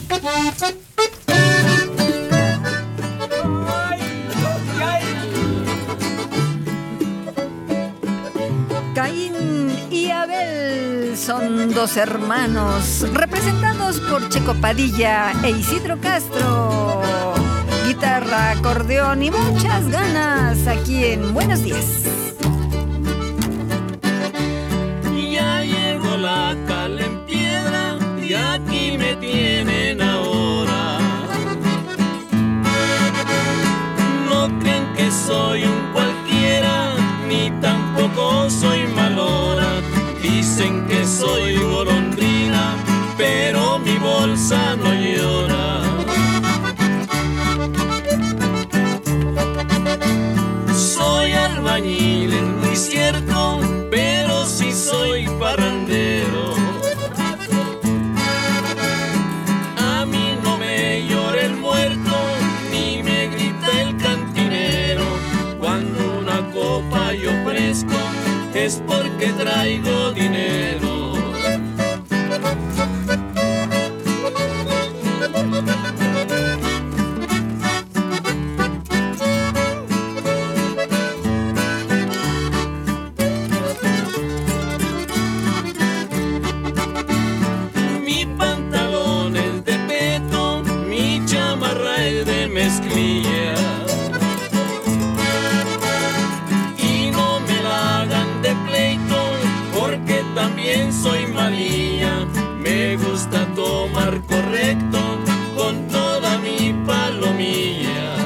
Caín y Abel son dos hermanos, representados por Checo Padilla e Isidro Castro. Guitarra, acordeón y muchas ganas aquí en Buenos Días. Ya llegó la cal en piedra y aquí me tienen ahora. No creen que soy un cualquiera, ni tampoco soy malora. Dicen que soy golondrina, pero mi bolsa no llora. Soy albañil, es muy cierto, pero sí soy parrandero. A mí no me llora el muerto, ni me grita el cantinero. Cuando una copa yo ofrezco, es porque traigo dinero. Mi pantalón es de peto, mi chamarra es de mezclilla. Y no me la hagan de pleito, porque también soy malilla. Me gusta tomar correcto con toda mi palomilla.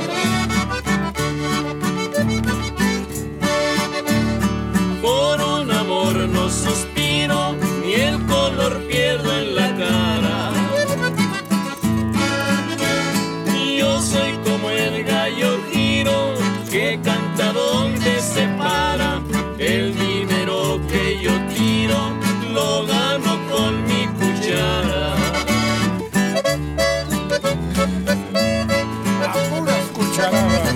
Por un amor no suspiro, ni el color pierdo en la cara. Yo soy como el gallo giro, que canta donde se para. El dinero que yo tiro, lo gano con mi cuchara. A puras cucharadas.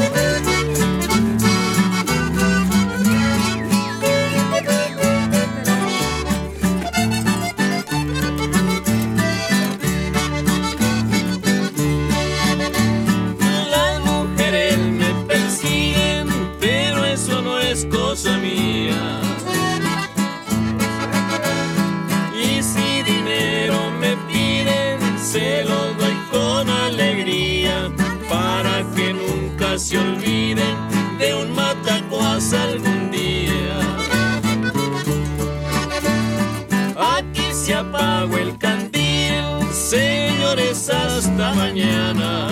Las mujeres me persiguen, pero eso no es cosa mía. Y si dinero me piden, se lo doy con alegría, para que nunca se olviden de un matacuas algún día. Aquí se apagó el candil, señores, hasta mañana.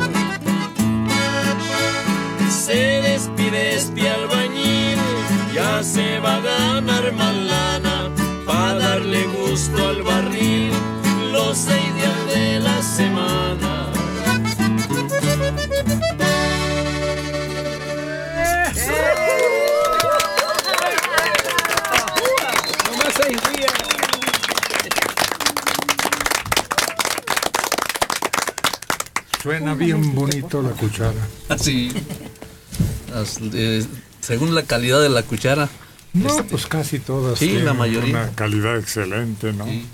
Se despide este albañil, ya se va a ganar más lana, pa' darle gusto al barril los 6 días de la semana. Nomás 6 días. Suena bien bonito la cuchara. Así. Según la calidad de la cuchara. No, pues casi todas. Sí, la tienen mayoría. una calidad excelente, ¿no? Sí.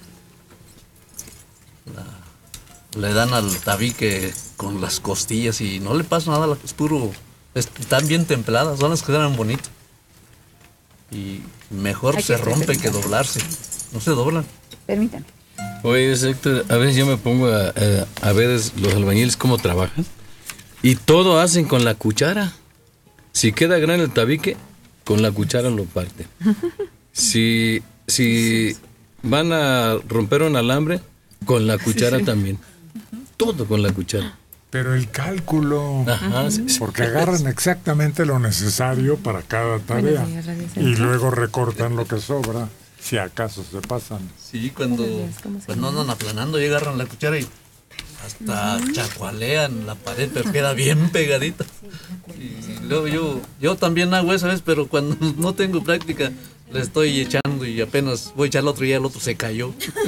Le dan al tabique con las costillas y no le pasa nada, es puro. Están bien templadas, son las que quedan bonitas. Y mejor se rompe que doblarse. No se doblan. Permítanme. Oye, Héctor, a veces yo me pongo a ver los albañiles cómo trabajan y todo hacen con la cuchara. Si queda grande el tabique, con la cuchara lo parten. Si van a romper un alambre, con la cuchara también. Todo con la cuchara. Pero el cálculo, Ajá, sí. porque agarran exactamente lo necesario para cada tarea y luego recortan lo que sobra, si acaso se pasan. Sí, cuando andan aplanando y agarran la cuchara y hasta chacualean la pared, pero queda bien pegadita. Y luego yo también hago eso, ¿ves? Pero cuando no tengo práctica, le estoy echando y apenas voy a echar el otro y ya el otro se cayó.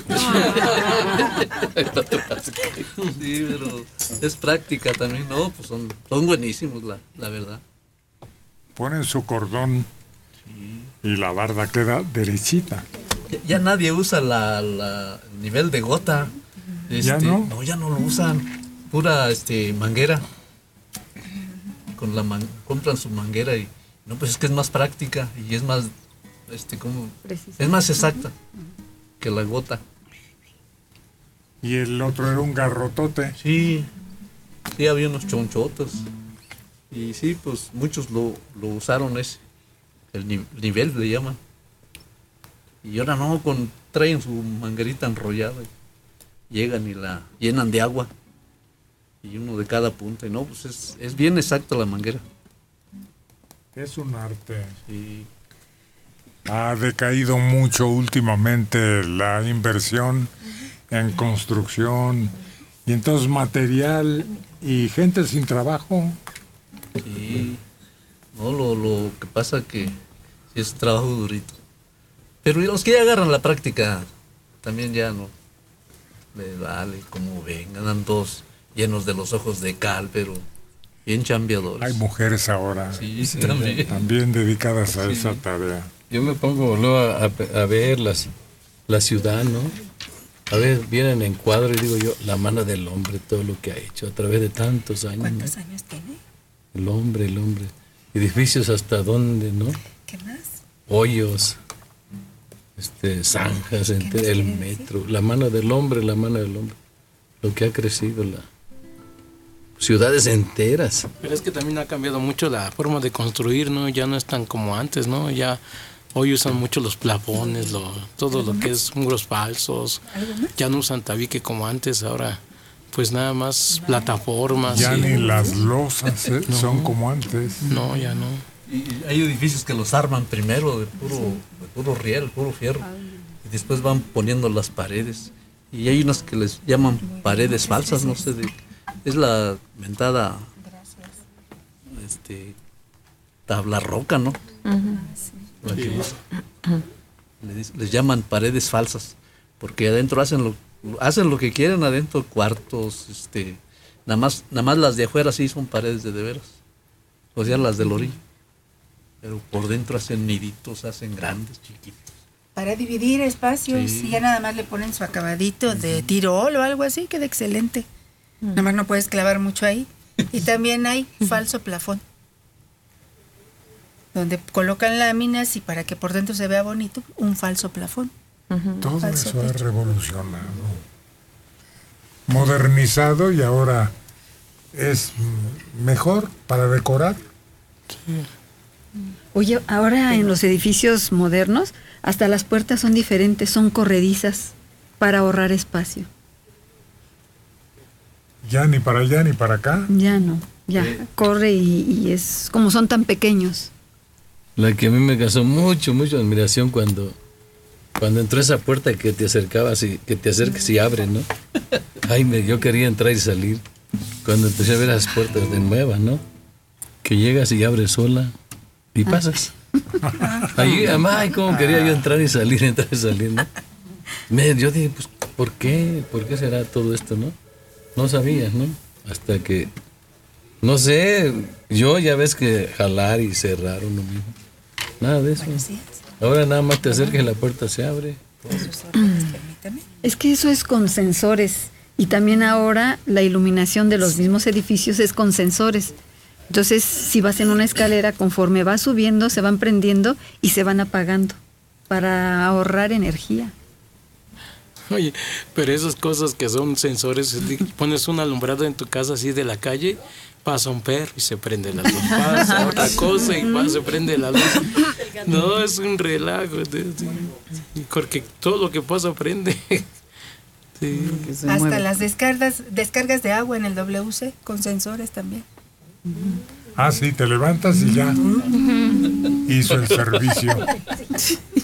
Sí, pero es práctica también, ¿no? Pues son buenísimos, la verdad. Ponen su cordón y la barda queda derechita. Ya nadie usa el nivel de gota. ¿Ya no? No, ya no lo usan. Pura manguera. Con compran su manguera y no, pues es que es más práctica y es más es más exacta que la gota. Y el otro era un garrotote. Sí, había unos chonchotos. Y sí, pues muchos lo usaron ese. El nivel le llaman. Y ahora no, traen su manguerita enrollada. Llegan y la llenan de agua. Y uno de cada punta. Y no, pues es bien exacta la manguera. Es un arte. Sí. Ha decaído mucho últimamente la inversión en construcción y entonces material y gente sin trabajo. Sí. No, lo que pasa que es trabajo durito. Pero los que ya agarran la práctica también ya no le vale, como ven, andan todos llenos de los ojos de cal, pero bien chambeadores. Hay mujeres ahora también dedicadas a esa tarea. Yo me pongo luego a ver la ciudad, ¿no? A ver, vienen en cuadro y digo yo, la mano del hombre, todo lo que ha hecho a través de tantos años. ¿Cuántos años tiene? El hombre. Edificios hasta dónde, ¿no? ¿Qué más? Hoyos, zanjas, el metro. La mano del hombre. Lo que ha crecido, ciudades enteras. Pero es que también ha cambiado mucho la forma de construir, ¿no? Ya no es tan como antes, ¿no? Ya hoy usan mucho los plafones, todo lo que es muros falsos. Ya no usan tabique como antes, ahora pues nada más plataformas. Ya ni las losas son como antes. No, ya no. Y hay edificios que los arman primero de puro riel, puro fierro. Y después van poniendo las paredes. Y hay unas que les llaman paredes falsas, no sé, es la mentada tabla roca, ¿no? Les llaman paredes falsas, porque adentro hacen lo que quieren adentro, cuartos, nada más las de afuera sí son paredes de veras, o sea, las del orilla, pero por dentro hacen niditos, hacen grandes, chiquitos. Para dividir espacios, y ya nada más le ponen su acabadito de tirol o algo así, queda excelente. Nada más no puedes clavar mucho ahí. Y también hay falso plafón, donde colocan láminas y para que por dentro se vea bonito, un falso plafón. Todo Falso eso ha techo. revolucionado, modernizado y ahora es mejor para decorar. Oye, ahora en los edificios modernos, hasta las puertas son diferentes, son corredizas para ahorrar espacio. Ya ni para allá ni para acá. Ya no, ya corre y es como son tan pequeños. La que a mí me causó mucho admiración cuando entró esa puerta que te acercabas y que te acerques y abre, ¿no? Ay, yo quería entrar y salir. Cuando empecé a ver las puertas de nuevas, ¿no? Que llegas y abres sola y pasas. Ahí, ay, cómo quería yo entrar y salir, ¿no? Yo dije, pues, ¿por qué? ¿Por qué será todo esto, no? No sabías, ¿no? Hasta que, no sé, yo ya ves que jalar y cerrar uno mismo. Nada de eso. Ahora nada más te acercas y la puerta se abre. Es que eso es con sensores. Y también ahora la iluminación de los mismos edificios es con sensores. Entonces, si vas en una escalera, conforme vas subiendo, se van prendiendo y se van apagando para ahorrar energía. Oye, pero esas cosas que son sensores, pones un alumbrado en tu casa así de la calle, pasa un perro y se prende la luz, pasa otra cosa y se prende la luz. No, es un relajo, porque todo lo que pasa prende. Sí. Hasta las descargas de agua en el WC con sensores también. Ah, sí, te levantas y ya hizo el servicio.